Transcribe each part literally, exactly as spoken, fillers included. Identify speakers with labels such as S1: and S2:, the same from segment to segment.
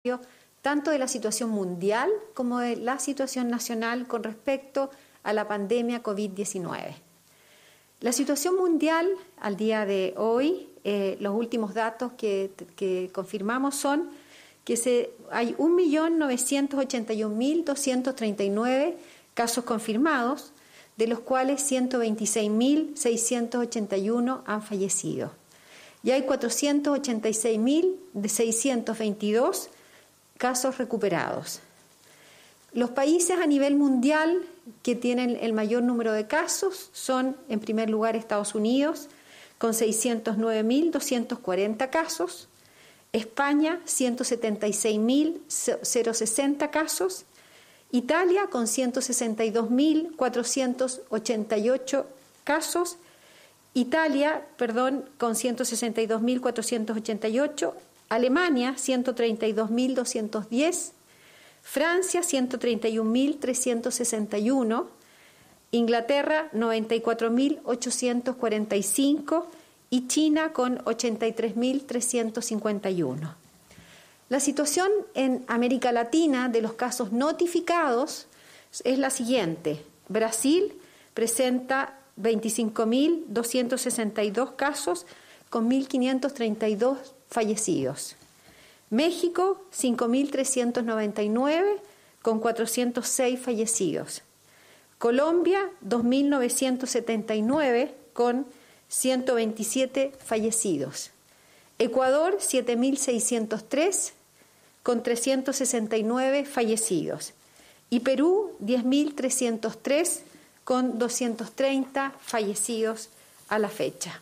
S1: tanto de la situación mundial como de la situación nacional con respecto a la pandemia COVID diecinueve. La situación mundial al día de hoy, eh, los últimos datos que, que confirmamos son que se, hay un millón novecientos ochenta y un mil doscientos treinta y nueve casos confirmados, de los cuales ciento veintiséis mil seiscientos ochenta y uno han fallecido. Y hay cuatrocientos ochenta y seis mil seiscientos veintidós casos recuperados. Los países a nivel mundial que tienen el mayor número de casos son, en primer lugar, Estados Unidos, con seiscientos nueve mil doscientos cuarenta casos, España, ciento setenta y seis mil sesenta casos, Italia, con ciento sesenta y dos mil cuatrocientos ochenta y ocho casos, Italia, perdón, con ciento sesenta y dos mil cuatrocientos ochenta y ocho, Alemania, ciento treinta y dos mil doscientos diez, Francia, ciento treinta y un mil trescientos sesenta y uno, Inglaterra, noventa y cuatro mil ochocientos cuarenta y cinco y China con ochenta y tres mil trescientos cincuenta y uno. La situación en América Latina de los casos notificados es la siguiente. Brasil presenta veinticinco mil doscientos sesenta y dos casos con mil quinientos treinta y dos fallecidos. México, cinco mil trescientos noventa y nueve con cuatrocientos seis fallecidos. Colombia, dos mil novecientos setenta y nueve con ciento veintisiete fallecidos. Ecuador, siete mil seiscientos tres con trescientos sesenta y nueve fallecidos. Y Perú, diez mil trescientos tres con doscientos treinta fallecidos a la fecha.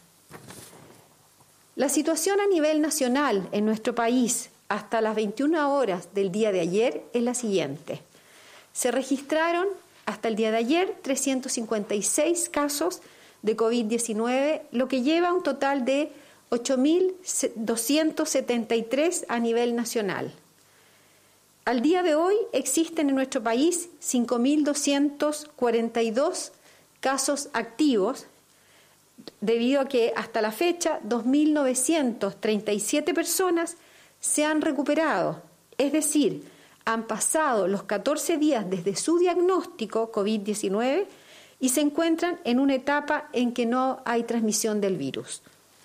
S1: La situación a nivel nacional en nuestro país hasta las veintiuna horas del día de ayer es la siguiente. Se registraron hasta el día de ayer trescientos cincuenta y seis casos de COVID diecinueve, lo que lleva a un total de ocho mil doscientos setenta y tres a nivel nacional. Al día de hoy existen en nuestro país cinco mil doscientos cuarenta y dos casos activos, debido a que hasta la fecha dos mil novecientos treinta y siete personas se han recuperado, es decir, han pasado los catorce días desde su diagnóstico COVID diecinueve y se encuentran en una etapa en que no hay transmisión del virus.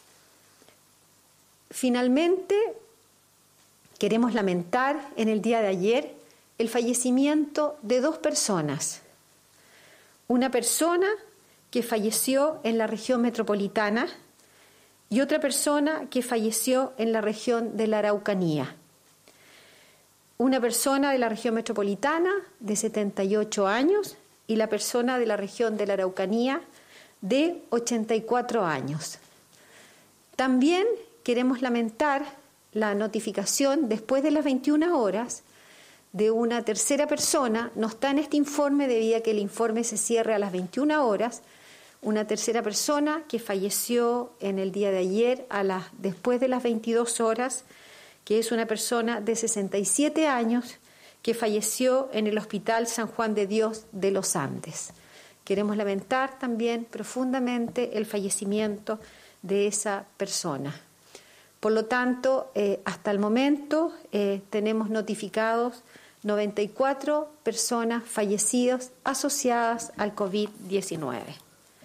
S1: Finalmente, queremos lamentar en el día de ayer el fallecimiento de dos personas. Una persona que falleció en la región metropolitana y otra persona que falleció en la región de la Araucanía. Una persona de la región metropolitana de setenta y ocho años y la persona de la región de la Araucanía de ochenta y cuatro años. También queremos lamentar la notificación después de las veintiuna horas de una tercera persona. No está en este informe debido a que el informe se cierre a las veintiuna horas. Una tercera persona que falleció en el día de ayer a las, después de las veintidós horas, que es una persona de sesenta y siete años que falleció en el Hospital San Juan de Dios de los Andes. Queremos lamentar también profundamente el fallecimiento de esa persona. Por lo tanto, eh, hasta el momento eh, tenemos notificados noventa y cuatro personas fallecidas asociadas al COVID diecinueve.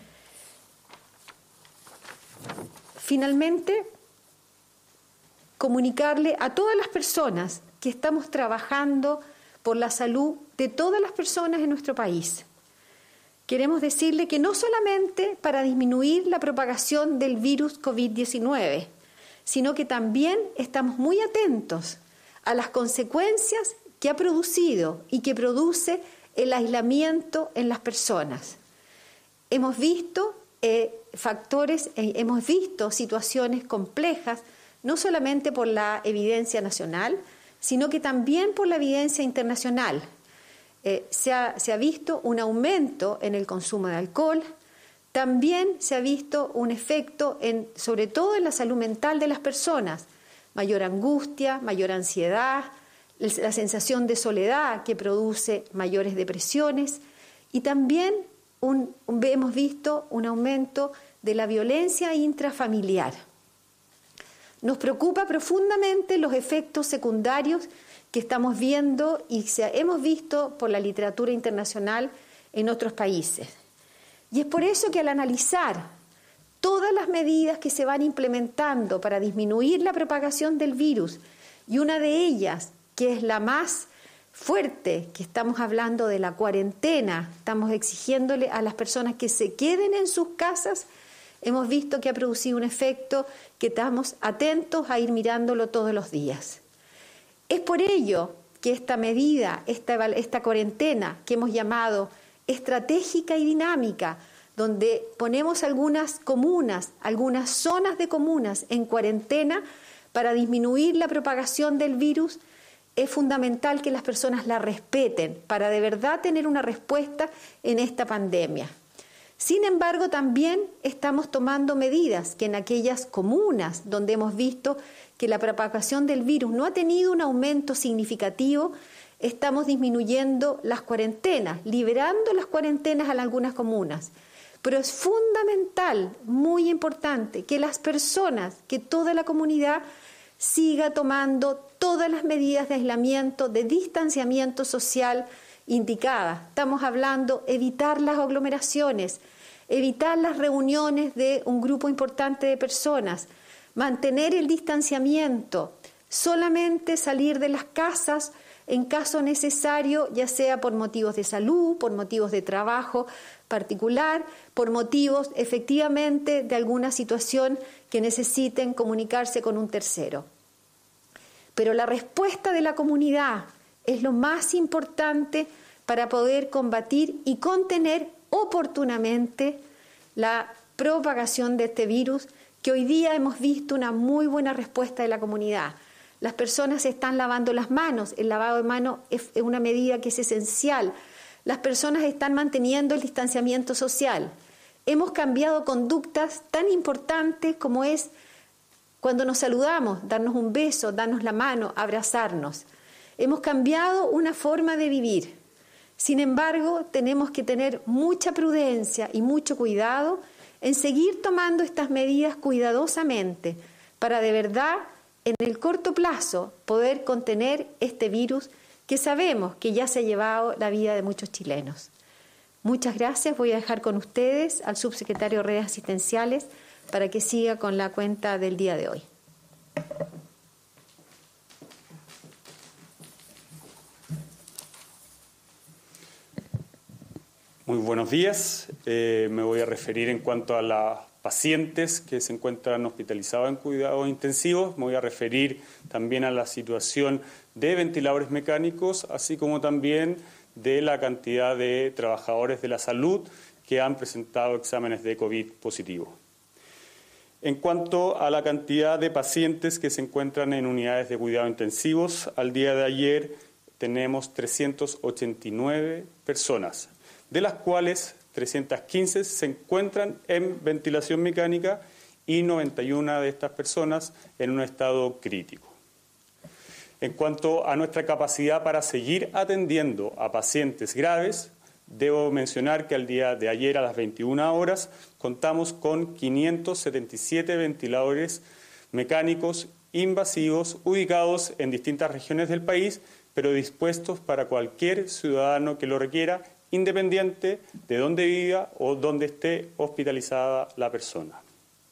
S1: Finalmente, comunicarle a todas las personas que estamos trabajando por la salud de todas las personas en nuestro país. Queremos decirle que no solamente para disminuir la propagación del virus COVID diecinueve, sino que también estamos muy atentos a las consecuencias que ha producido y que produce el aislamiento en las personas. Hemos visto eh, factores, eh, hemos visto situaciones complejas, no solamente por la evidencia nacional, sino que también por la evidencia internacional. Eh, se, ha, se ha visto un aumento en el consumo de alcohol, también se ha visto un efecto, en, sobre todo en la salud mental de las personas, mayor angustia, mayor ansiedad, la sensación de soledad que produce mayores depresiones y también un, un, hemos visto un aumento de la violencia intrafamiliar. Nos preocupa profundamente los efectos secundarios que estamos viendo y se, hemos visto por la literatura internacional en otros países. Y es por eso que al analizar todas las medidas que se van implementando para disminuir la propagación del virus, y una de ellas, que es la más fuerte, que estamos hablando de la cuarentena, estamos exigiéndole a las personas que se queden en sus casas, hemos visto que ha producido un efecto que estamos atentos a ir mirándolo todos los días. Es por ello que esta medida, esta, esta cuarentena que hemos llamado estratégica y dinámica, donde ponemos algunas comunas, algunas zonas de comunas en cuarentena para disminuir la propagación del virus, es fundamental que las personas la respeten para de verdad tener una respuesta en esta pandemia. Sin embargo, también estamos tomando medidas que en aquellas comunas donde hemos visto que la propagación del virus no ha tenido un aumento significativo, estamos disminuyendo las cuarentenas, liberando las cuarentenas a algunas comunas. Pero es fundamental, muy importante, que las personas, que toda la comunidad siga tomando todas las medidas de aislamiento, de distanciamiento social indicadas. Estamos hablando de evitar las aglomeraciones, evitar las reuniones de un grupo importante de personas, mantener el distanciamiento, solamente salir de las casas en caso necesario, ya sea por motivos de salud, por motivos de trabajo particular, por motivos efectivamente de alguna situación que necesiten comunicarse con un tercero. Pero la respuesta de la comunidad es lo más importante para poder combatir y contener oportunamente la propagación de este virus, que hoy día hemos visto una muy buena respuesta de la comunidad. Las personas se están lavando las manos, el lavado de manos es una medida que es esencial. Las personas están manteniendo el distanciamiento social. Hemos cambiado conductas tan importantes como es cuando nos saludamos, darnos un beso, darnos la mano, abrazarnos. Hemos cambiado una forma de vivir. Sin embargo, tenemos que tener mucha prudencia y mucho cuidado en seguir tomando estas medidas cuidadosamente para de verdad, en el corto plazo, poder contener este virus que sabemos que ya se ha llevado la vida de muchos chilenos. Muchas gracias. Voy a dejar con ustedes al subsecretario de Redes Asistenciales para que siga con la cuenta del día de hoy.
S2: Muy buenos días. Eh, me voy a referir en cuanto a las pacientes que se encuentran hospitalizados en cuidados intensivos. Me voy a referir también a la situación de ventiladores mecánicos, así como también de la cantidad de trabajadores de la salud que han presentado exámenes de COVID positivo. En cuanto a la cantidad de pacientes que se encuentran en unidades de cuidados intensivos, al día de ayer tenemos trescientas ochenta y nueve personas, de las cuales trescientas quince se encuentran en ventilación mecánica y noventa y una de estas personas en un estado crítico. En cuanto a nuestra capacidad para seguir atendiendo a pacientes graves, debo mencionar que al día de ayer a las veintiuna horas contamos con quinientos setenta y siete ventiladores mecánicos invasivos ubicados en distintas regiones del país, pero dispuestos para cualquier ciudadano que lo requiera, independiente de dónde viva o dónde esté hospitalizada la persona.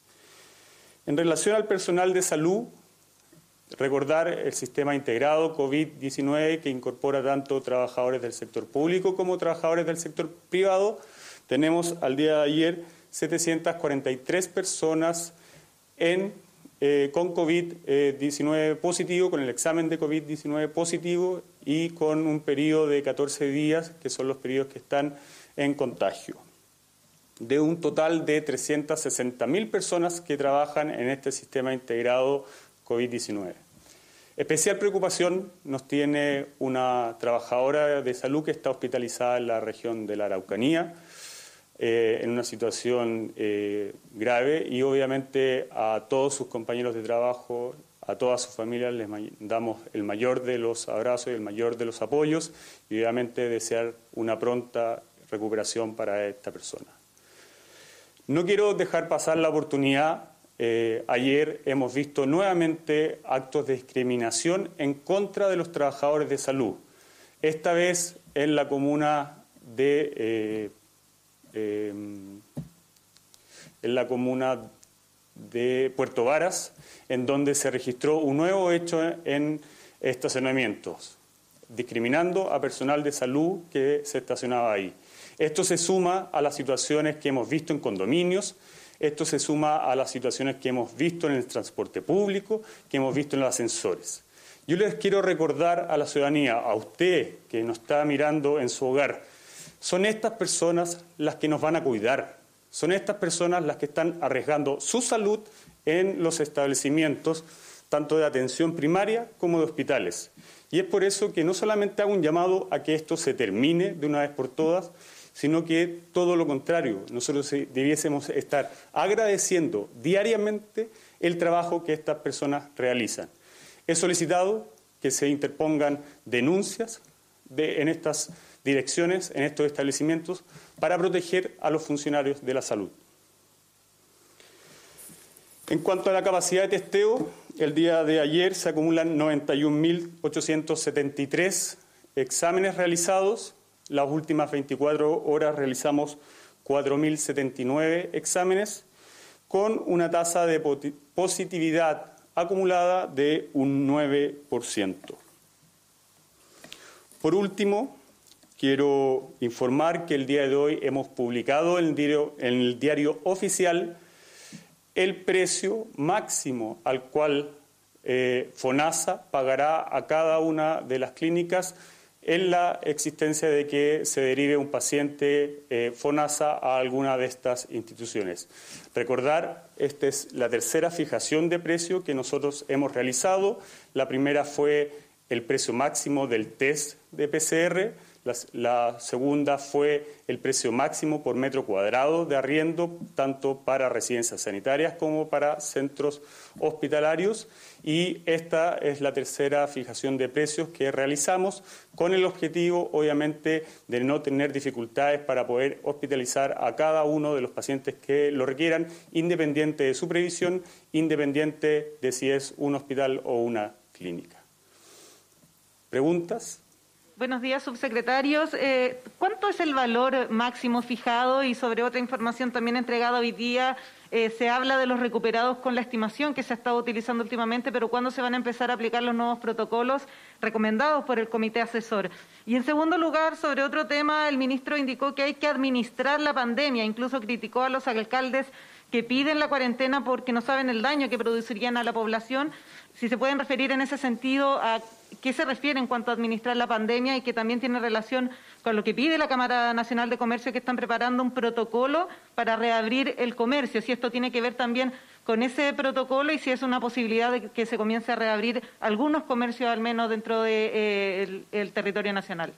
S2: En relación al personal de salud, recordar el sistema integrado COVID diecinueve que incorpora tanto trabajadores del sector público como trabajadores del sector privado. Tenemos al día de ayer setecientas cuarenta y tres personas en, eh, con COVID diecinueve positivo, con el examen de COVID diecinueve positivo y con un periodo de catorce días, que son los periodos que están en contagio. De un total de trescientas sesenta mil personas que trabajan en este sistema integrado COVID diecinueve. Especial preocupación nos tiene una trabajadora de salud que está hospitalizada en la región de la Araucanía, eh, en una situación eh, grave, y obviamente a todos sus compañeros de trabajo, a todas sus familias les damos el mayor de los abrazos y el mayor de los apoyos y obviamente desear una pronta recuperación para esta persona. No quiero dejar pasar la oportunidad eh, ayer hemos visto nuevamente actos de discriminación en contra de los trabajadores de salud. Esta vez en la comuna de eh, eh, en la comuna de Puerto Varas, en donde se registró un nuevo hecho en estacionamientos, discriminando a personal de salud que se estacionaba ahí. Esto se suma a las situaciones que hemos visto en condominios, esto se suma a las situaciones que hemos visto en el transporte público, que hemos visto en los ascensores. Yo les quiero recordar a la ciudadanía, a usted que nos está mirando en su hogar, son estas personas las que nos van a cuidar, son estas personas las que están arriesgando su salud en los establecimientos, tanto de atención primaria como de hospitales. Y es por eso que no solamente hago un llamado a que esto se termine de una vez por todas, sino que todo lo contrario, nosotros debiésemos estar agradeciendo diariamente el trabajo que estas personas realizan. He solicitado que se interpongan denuncias de, en estas direcciones, en estos establecimientos, para proteger a los funcionarios de la salud. En cuanto a la capacidad de testeo, el día de ayer se acumulan noventa y un mil ochocientos setenta y tres exámenes realizados. Las últimas veinticuatro horas realizamos cuatro mil setenta y nueve exámenes, con una tasa de positividad acumulada de un nueve por ciento. Por último, quiero informar que el día de hoy hemos publicado en el diario, en el diario oficial el precio máximo al cual eh, FONASA pagará a cada una de las clínicas en la existencia de que se derive un paciente eh, FONASA a alguna de estas instituciones. Recordar, esta es la tercera fijación de precio que nosotros hemos realizado. La primera fue el precio máximo del test de P C R, la, la segunda fue el precio máximo por metro cuadrado de arriendo, tanto para residencias sanitarias como para centros hospitalarios, y esta es la tercera fijación de precios que realizamos con el objetivo, obviamente, de no tener dificultades para poder hospitalizar a cada uno de los pacientes que lo requieran, independiente de su previsión, independiente de si es un hospital o una clínica. ¿Preguntas?
S3: Buenos días, subsecretarios. Eh, ¿Cuánto es el valor máximo fijado? Y sobre otra información también entregada hoy día, eh, se habla de los recuperados con la estimación que se ha estado utilizando últimamente, pero ¿cuándo se van a empezar a aplicar los nuevos protocolos recomendados por el comité asesor? Y en segundo lugar, sobre otro tema, el ministro indicó que hay que administrar la pandemia, incluso criticó a los alcaldes que piden la cuarentena porque no saben el daño que producirían a la población. Si se pueden referir en ese sentido a qué se refiere en cuanto a administrar la pandemia y que también tiene relación con lo que pide la Cámara Nacional de Comercio, que están preparando un protocolo para reabrir el comercio. Si esto tiene que ver también con ese protocolo y si es una posibilidad de que se comience a reabrir algunos comercios al menos dentro del de, eh, el territorio nacional.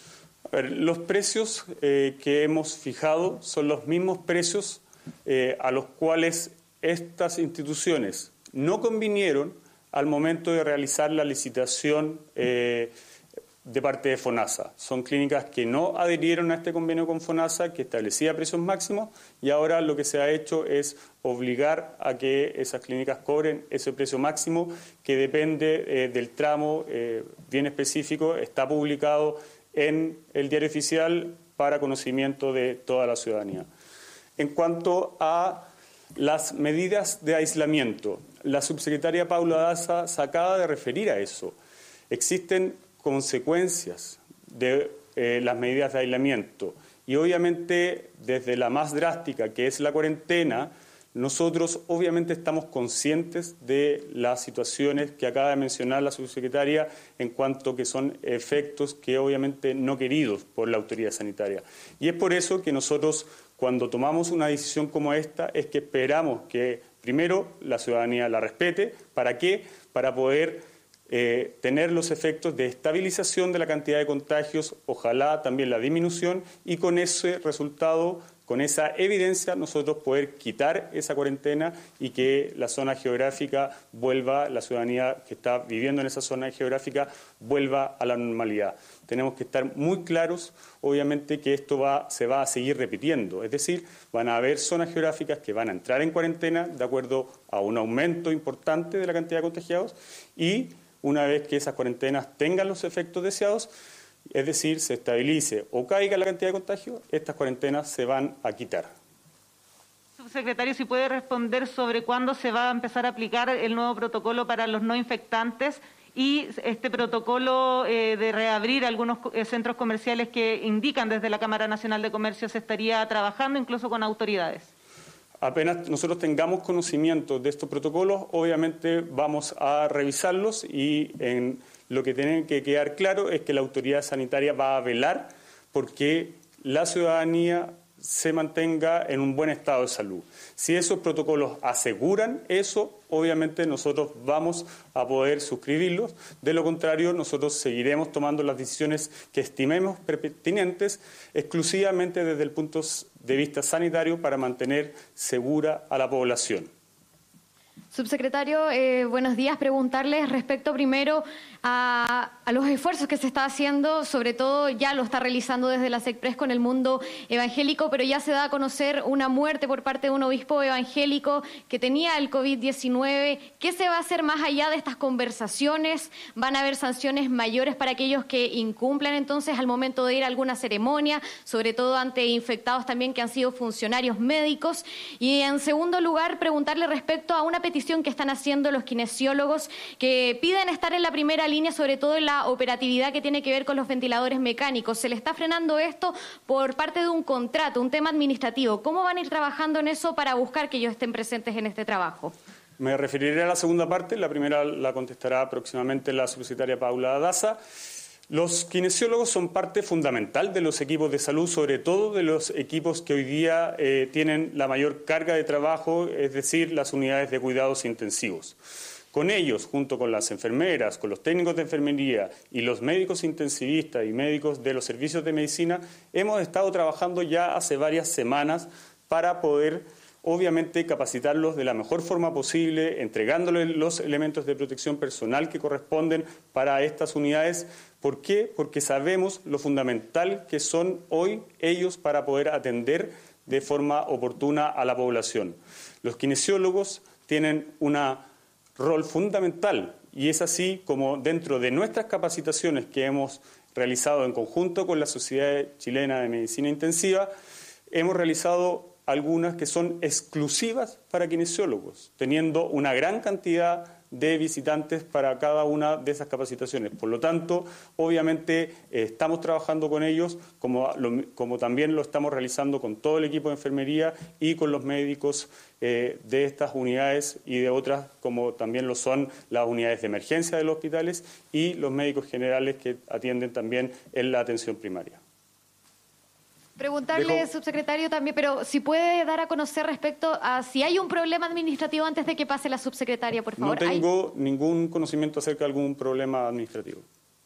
S2: A ver, los precios eh, que hemos fijado son los mismos precios eh, a los cuales estas instituciones no convinieron al momento de realizar la licitación eh, de parte de FONASA. Son clínicas que no adherieron a este convenio con FONASA, que establecía precios máximos, y ahora lo que se ha hecho es obligar a que esas clínicas cobren ese precio máximo, que depende eh, del tramo eh, bien específico, está publicado en el diario oficial para conocimiento de toda la ciudadanía. En cuanto a las medidas de aislamiento, la subsecretaria Paula Daza se acaba de referir a eso. Existen consecuencias de eh, las medidas de aislamiento y obviamente desde la más drástica, que es la cuarentena, nosotros obviamente estamos conscientes de las situaciones que acaba de mencionar la subsecretaria en cuanto que son efectos que obviamente no queridos por la autoridad sanitaria. Y es por eso que nosotros, cuando tomamos una decisión como esta, es que esperamos que primero la ciudadanía la respete. ¿Para qué? Para poder eh, tener los efectos de estabilización de la cantidad de contagios, ojalá también la disminución, y con ese resultado con esa evidencia nosotros poder quitar esa cuarentena y que la zona geográfica vuelva, la ciudadanía que está viviendo en esa zona geográfica vuelva a la normalidad. Tenemos que estar muy claros, obviamente, que esto va, se va a seguir repitiendo. Es decir, van a haber zonas geográficas que van a entrar en cuarentena de acuerdo a un aumento importante de la cantidad de contagiados y una vez que esas cuarentenas tengan los efectos deseados, es decir, se estabilice o caiga la cantidad de contagios, estas cuarentenas se van a quitar.
S3: Subsecretario, si puede responder sobre cuándo se va a empezar a aplicar el nuevo protocolo para los no infectantes y este protocolo eh, de reabrir algunos eh, centros comerciales que indican desde la Cámara Nacional de Comercio se estaría trabajando incluso con autoridades.
S2: Apenas nosotros tengamos conocimiento de estos protocolos, obviamente vamos a revisarlos y en lo que tiene que quedar claro es que la autoridad sanitaria va a velar porque la ciudadanía se mantenga en un buen estado de salud. Si esos protocolos aseguran eso, obviamente nosotros vamos a poder suscribirlos. De lo contrario, nosotros seguiremos tomando las decisiones que estimemos pertinentes exclusivamente desde el punto de vista sanitario para mantener segura a la población.
S4: Subsecretario, eh, buenos días. Preguntarles respecto primero a, a los esfuerzos que se está haciendo, sobre todo ya lo está realizando desde la SECPRES con el mundo evangélico, pero ya se da a conocer una muerte por parte de un obispo evangélico que tenía el COVID diecinueve. ¿Qué se va a hacer más allá de estas conversaciones? ¿Van a haber sanciones mayores para aquellos que incumplan entonces al momento de ir a alguna ceremonia, sobre todo ante infectados también que han sido funcionarios médicos? Y en segundo lugar, preguntarle respecto a una petición que están haciendo los kinesiólogos que piden estar en la primera línea, sobre todo en la operatividad que tiene que ver con los ventiladores mecánicos. Se le está frenando esto por parte de un contrato, un tema administrativo. ¿Cómo van a ir trabajando en eso para buscar que ellos estén presentes en este trabajo?
S2: Me referiré a la segunda parte. La primera la contestará próximamente la subsecretaria Paula Daza. Los kinesiólogos son parte fundamental de los equipos de salud, sobre todo de los equipos que hoy día eh, tienen la mayor carga de trabajo, es decir, las unidades de cuidados intensivos. Con ellos, junto con las enfermeras, con los técnicos de enfermería y los médicos intensivistas y médicos de los servicios de medicina, hemos estado trabajando ya hace varias semanas para poder, obviamente, capacitarlos de la mejor forma posible, entregándoles los elementos de protección personal que corresponden para estas unidades. ¿Por qué? Porque sabemos lo fundamental que son hoy ellos para poder atender de forma oportuna a la población. Los kinesiólogos tienen un rol fundamental y es así como dentro de nuestras capacitaciones que hemos realizado en conjunto con la Sociedad Chilena de Medicina Intensiva, hemos realizado algunas que son exclusivas para kinesiólogos, teniendo una gran cantidad de visitantes para cada una de esas capacitaciones. Por lo tanto, obviamente eh, estamos trabajando con ellos, como, lo, como también lo estamos realizando con todo el equipo de enfermería y con los médicos eh, de estas unidades y de otras, como también lo son las unidades de emergencia de los hospitales y los médicos generales que atienden también en la atención primaria.
S4: Preguntarle, Dejo... subsecretario, también, pero si puede dar a conocer respecto a si hay un problema administrativo antes de que pase la subsecretaria, por favor.
S2: No tengo ¿Hay? ningún conocimiento acerca de algún problema administrativo.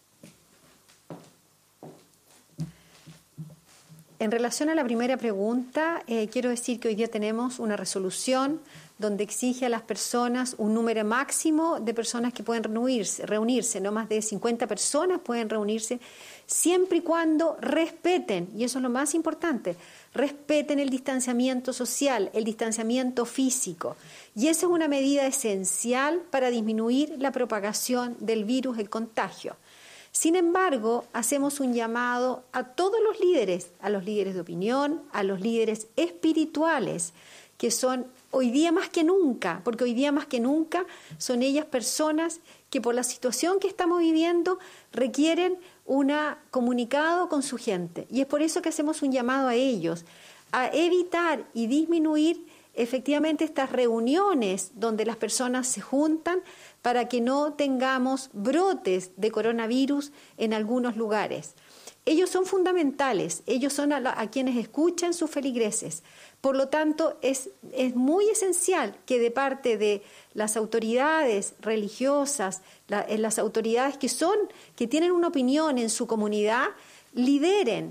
S1: En relación a la primera pregunta, eh, quiero decir que hoy día tenemos una resolución donde exige a las personas un número máximo de personas que pueden reunirse, reunirse, no más de cincuenta personas pueden reunirse, siempre y cuando respeten, y eso es lo más importante, respeten el distanciamiento social, el distanciamiento físico. Y esa es una medida esencial para disminuir la propagación del virus, el contagio. Sin embargo, hacemos un llamado a todos los líderes, a los líderes de opinión, a los líderes espirituales, que son hoy día más que nunca, porque hoy día más que nunca son ellas personas que por la situación que estamos viviendo requieren un comunicado con su gente. Y es por eso que hacemos un llamado a ellos, a evitar y disminuir efectivamente estas reuniones donde las personas se juntan para que no tengamos brotes de coronavirus en algunos lugares. Ellos son fundamentales, ellos son a, la, a quienes escuchan sus feligreses. Por lo tanto, es, es muy esencial que de parte de las autoridades religiosas, la, las autoridades que son, que tienen una opinión en su comunidad, lideren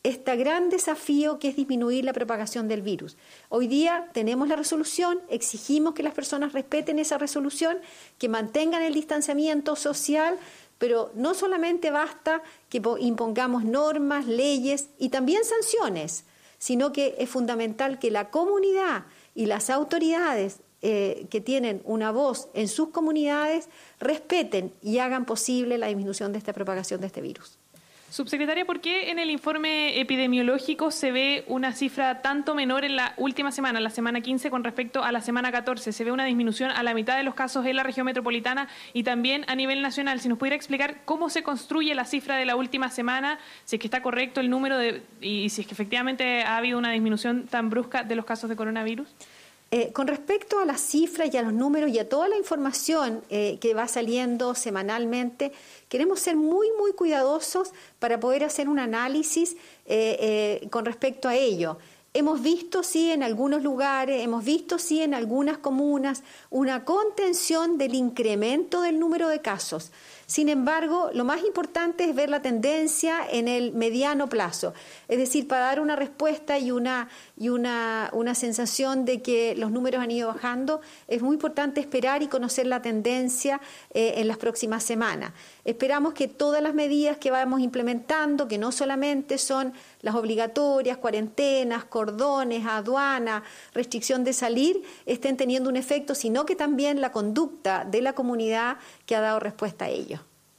S1: este gran desafío que es disminuir la propagación del virus. Hoy día tenemos la resolución, exigimos que las personas respeten esa resolución, que mantengan el distanciamiento social, pero no solamente basta que impongamos normas, leyes y también sanciones, sino que es fundamental que la comunidad y las autoridades eh, que tienen una voz en sus comunidades respeten y hagan posible la disminución de esta propagación de este virus.
S5: Subsecretaria, ¿por qué en el informe epidemiológico se ve una cifra tanto menor en la última semana, la semana quince, con respecto a la semana catorce? Se ve una disminución a la mitad de los casos en la región metropolitana y también a nivel nacional. Si nos pudiera explicar cómo se construye la cifra de la última semana, si es que está correcto el número de, y si es que efectivamente ha habido una disminución tan brusca de los casos de coronavirus.
S1: Eh, con respecto a las cifras y a los números y a toda la información eh, que va saliendo semanalmente, queremos ser muy, muy cuidadosos para poder hacer un análisis eh, eh, con respecto a ello. Hemos visto, sí, en algunos lugares, hemos visto, sí, en algunas comunas, una contención del incremento del número de casos. Sin embargo, lo más importante es ver la tendencia en el mediano plazo. Es decir, para dar una respuesta y una, y una, una sensación de que los números han ido bajando, es muy importante esperar y conocer la tendencia eh, en las próximas semanas. Esperamos que todas las medidas que vamos implementando, que no solamente son las obligatorias, cuarentenas, cordones, aduana, restricción de salir, estén teniendo un efecto, sino que también la conducta de la comunidad que ha dado respuesta a ello.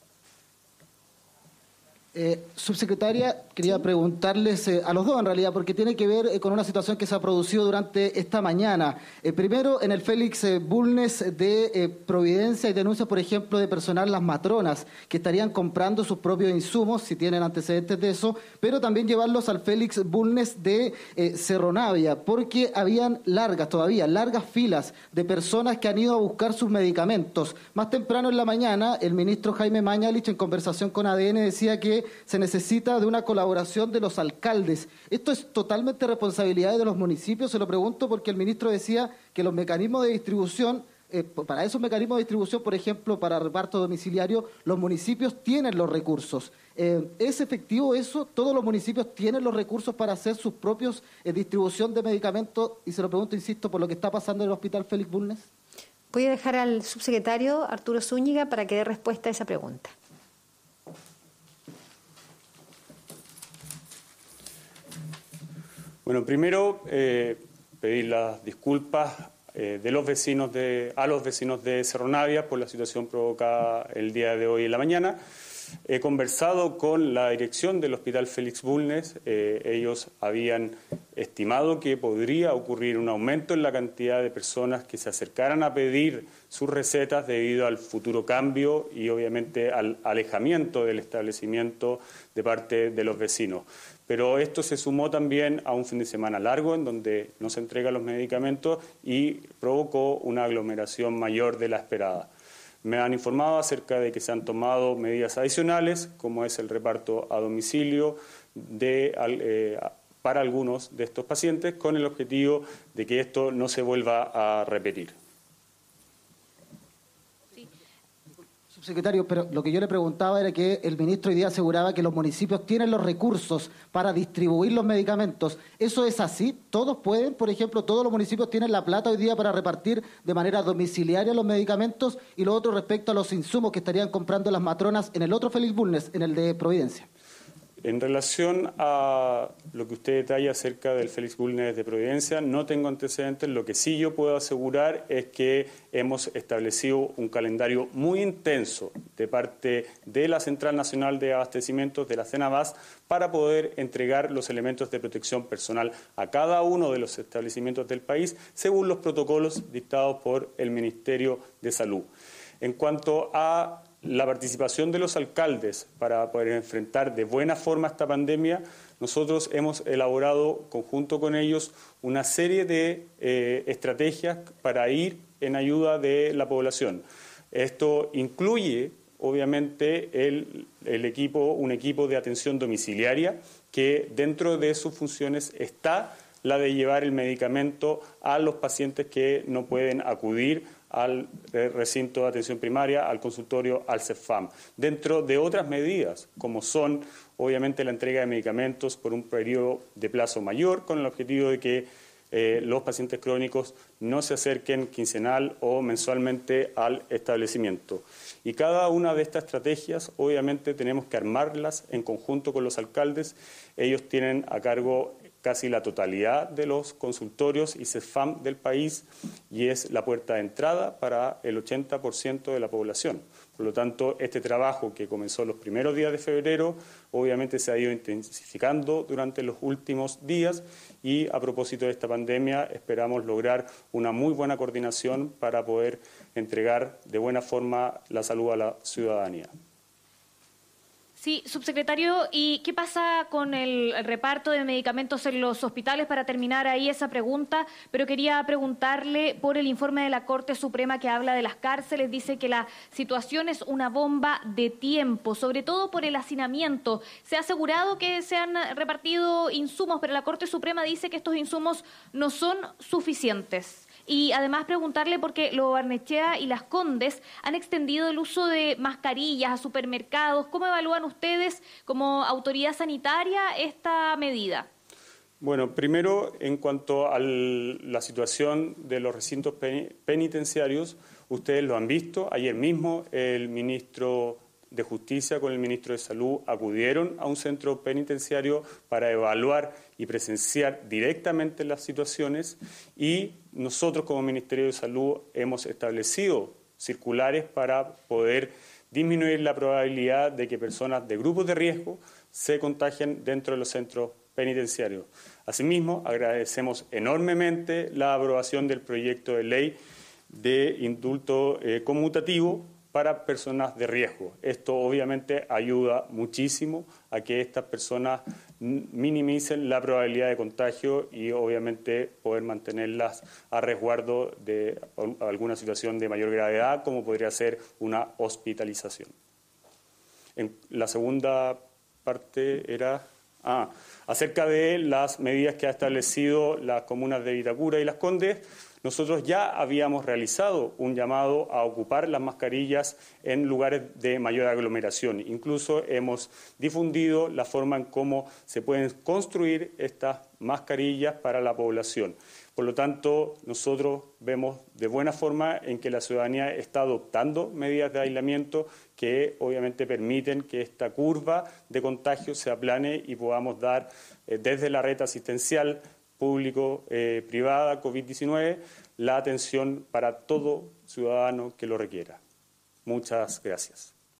S6: Eh, subsecretaria, quería preguntarles eh, a los dos en realidad, porque tiene que ver eh, con una situación que se ha producido durante esta mañana. Eh, primero, en el Félix eh, Bulnes de eh, Providencia hay denuncias, por ejemplo, de personal las matronas que estarían comprando sus propios insumos, si tienen antecedentes de eso, pero también llevarlos al Félix Bulnes de eh, Cerro Navia, porque habían largas, todavía largas filas de personas que han ido a buscar sus medicamentos. Más temprano en la mañana, el ministro Jaime Mañalich, en conversación con A D N, decía que se necesita de una colaboración de los alcaldes. ¿Esto es totalmente responsabilidad de los municipios? Se lo pregunto porque el ministro decía que los mecanismos de distribución, eh, para esos mecanismos de distribución, por ejemplo, para reparto domiciliario, los municipios tienen los recursos. Eh, ¿Es efectivo eso? ¿Todos los municipios tienen los recursos para hacer sus propios eh, distribución de medicamentos? Y se lo pregunto, insisto, por lo que está pasando en el Hospital Félix Bulnes.
S1: Voy a dejar al subsecretario Arturo Zúñiga para que dé respuesta a esa pregunta.
S2: Bueno, primero eh, pedir las disculpas eh, de los vecinos de, a los vecinos de Cerro Navia por la situación provocada el día de hoy en la mañana. He conversado con la dirección del Hospital Félix Bulnes. Eh, ellos habían estimado que podría ocurrir un aumento en la cantidad de personas que se acercaran a pedir sus recetas debido al futuro cambio y obviamente al alejamiento del establecimiento de parte de los vecinos. Pero esto se sumó también a un fin de semana largo en donde no se entregan los medicamentos y provocó una aglomeración mayor de la esperada. Me han informado acerca de que se han tomado medidas adicionales, como es el reparto a domicilio de, eh, para algunos de estos pacientes, con el objetivo de que esto no se vuelva a repetir.
S6: Secretario, pero lo que yo le preguntaba era que el ministro hoy día aseguraba que los municipios tienen los recursos para distribuir los medicamentos. ¿Eso es así? ¿Todos pueden? Por ejemplo, ¿todos los municipios tienen la plata hoy día para repartir de manera domiciliaria los medicamentos? Y lo otro respecto a los insumos que estarían comprando las matronas en el otro Félix Bulnes, en el de Providencia.
S2: En relación a lo que usted detalla acerca del Félix Bulnes de Providencia, no tengo antecedentes. Lo que sí yo puedo asegurar es que hemos establecido un calendario muy intenso de parte de la Central Nacional de Abastecimientos, de la CENABAS, para poder entregar los elementos de protección personal a cada uno de los establecimientos del país, según los protocolos dictados por el Ministerio de Salud. En cuanto a la participación de los alcaldes para poder enfrentar de buena forma esta pandemia, nosotros hemos elaborado conjunto con ellos una serie de eh, estrategias para ir en ayuda de la población. Esto incluye, obviamente, el, el equipo, un equipo de atención domiciliaria que dentro de sus funciones está la de llevar el medicamento a los pacientes que no pueden acudir al recinto de atención primaria, al consultorio, al CEFAM, dentro de otras medidas, como son obviamente la entrega de medicamentos por un periodo de plazo mayor, con el objetivo de que eh, los pacientes crónicos no se acerquen quincenal o mensualmente al establecimiento. Y cada una de estas estrategias, obviamente, tenemos que armarlas en conjunto con los alcaldes. Ellos tienen a cargo casi la totalidad de los consultorios y CEFAM del país y es la puerta de entrada para el ochenta por ciento de la población. Por lo tanto, este trabajo que comenzó los primeros días de febrero, obviamente se ha ido intensificando durante los últimos días y a propósito de esta pandemia esperamos lograr una muy buena coordinación para poder entregar de buena forma la salud a la ciudadanía.
S4: Sí, subsecretario, ¿y qué pasa con el reparto de medicamentos en los hospitales? Para terminar ahí esa pregunta, pero quería preguntarle por el informe de la Corte Suprema que habla de las cárceles. Dice que la situación es una bomba de tiempo, sobre todo por el hacinamiento. Se ha asegurado que se han repartido insumos, pero la Corte Suprema dice que estos insumos no son suficientes. Y además preguntarle porque Lo Barnechea y Las Condes han extendido el uso de mascarillas a supermercados. ¿Cómo evalúan ustedes como autoridad sanitaria esta medida?
S2: Bueno, primero, en cuanto a la situación de los recintos penitenciarios, ustedes lo han visto. Ayer mismo el ministro de Justicia con el ministro de Salud acudieron a un centro penitenciario para evaluar y presenciar directamente las situaciones y nosotros como Ministerio de Salud hemos establecido circulares para poder disminuir la probabilidad de que personas de grupos de riesgo se contagien dentro de los centros penitenciarios. Asimismo, agradecemos enormemente la aprobación del proyecto de ley de indulto eh, conmutativo para personas de riesgo. Esto obviamente ayuda muchísimo a que estas personas minimicen la probabilidad de contagio y obviamente poder mantenerlas a resguardo de alguna situación de mayor gravedad, como podría ser una hospitalización. En la segunda parte era ah, acerca de las medidas que ha establecido las comunas de Vitacura y Las Condes. Nosotros ya habíamos realizado un llamado a ocupar las mascarillas en lugares de mayor aglomeración. Incluso hemos difundido la forma en cómo se pueden construir estas mascarillas para la población. Por lo tanto, nosotros vemos de buena forma en que la ciudadanía está adoptando medidas de aislamiento que obviamente permiten que esta curva de contagio se aplane y podamos dar eh, desde la red asistencial público-privada eh, COVID diecinueve, la atención para todo ciudadano que lo requiera. Muchas gracias.